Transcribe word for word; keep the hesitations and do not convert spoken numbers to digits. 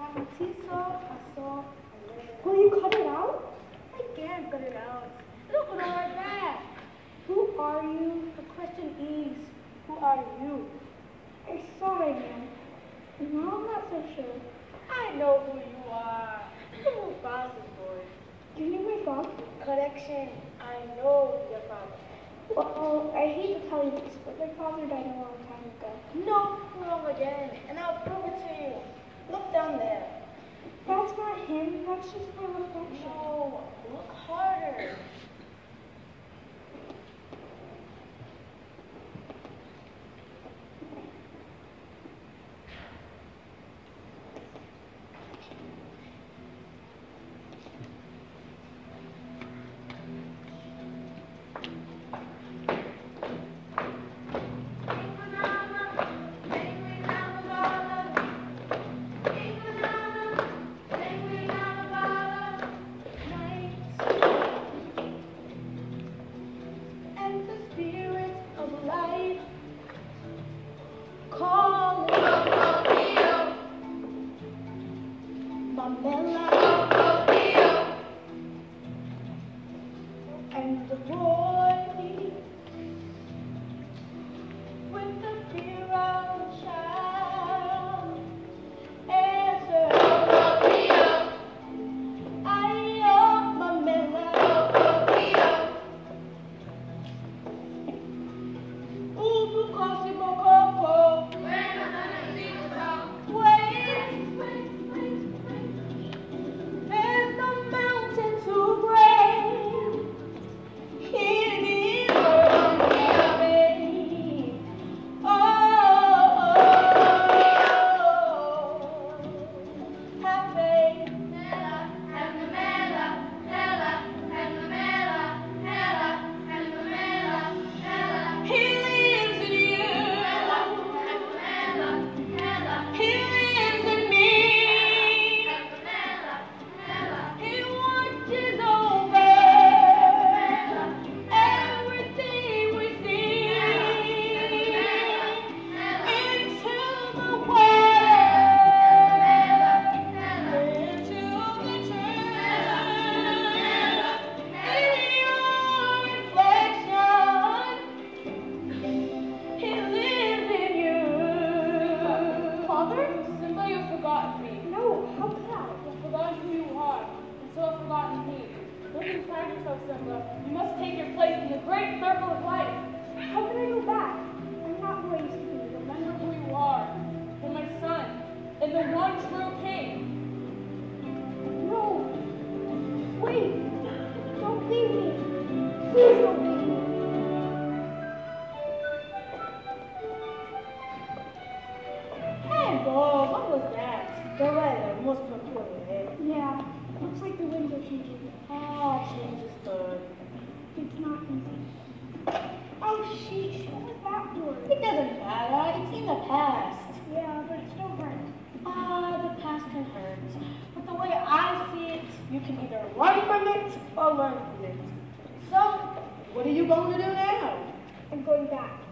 Seesaw, I saw, Will you cut it out? I can't cut it out. Look at all that. Who are you? The question is, who are you? I saw it again. No, I'm not so sure. I know who you are. The Mufasa's boy. Do you know my father? Correction, I know your father. Well, I hate to tell you this, but my father died a long time ago. No, wrong again, and I'll prove it to you. Look down there. That's not him. That's just my reflection. No, look harder. You must take your place in the great circle of life. How can I go back? I'm not who I used to be. Remember who you are. You're my son, and the one true king. No. Wait. Don't leave me. Please don't leave me. Hey, Bob, what was that? The weather must have put your head. Yeah. Looks like the winds are changing. Ah, change is good. It's not easy. Oh, sheesh. What was that for? It doesn't matter. It's in the past. Yeah, but it still hurts. Ah, the past can hurt. But the way I see it, you can either run from it or learn from it. So, what are you going to do now? I'm going back.